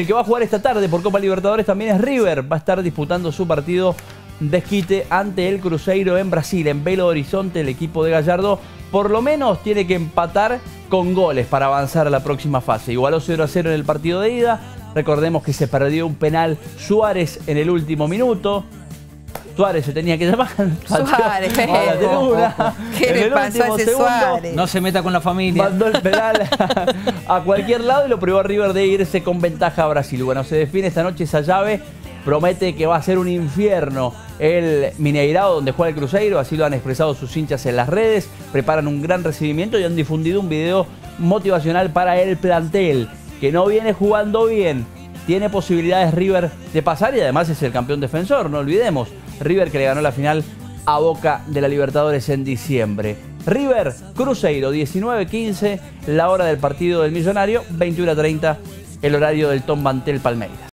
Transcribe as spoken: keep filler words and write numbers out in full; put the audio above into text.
El que va a jugar esta tarde por Copa Libertadores también es River. Va a estar disputando su partido de desquite ante el Cruzeiro en Brasil, en Belo Horizonte. El equipo de Gallardo por lo menos tiene que empatar con goles para avanzar a la próxima fase. Igualó cero a cero en el partido de ida. Recordemos que se perdió un penal Suárez en el último minuto. Suárez se tenía que llamar. Suárez, Ahora, de una. ¿Qué le pasó a ese segundo, Suárez? No se meta con la familia. Mandó el penal a cualquier lado y lo privó a River de irse con ventaja a Brasil. Bueno, se define esta noche esa llave. Promete que va a ser un infierno el Mineirao donde juega el Cruzeiro. Así lo han expresado sus hinchas en las redes. Preparan un gran recibimiento y han difundido un video motivacional para el plantel, que no viene jugando bien. Tiene posibilidades River de pasar y además es el campeón defensor, no olvidemos. River que le ganó la final a Boca de la Libertadores en diciembre. River, Cruzeiro, diecinueve quince, la hora del partido del Millonario, veintiuno treinta, el horario del Tom Bantel Palmeiras.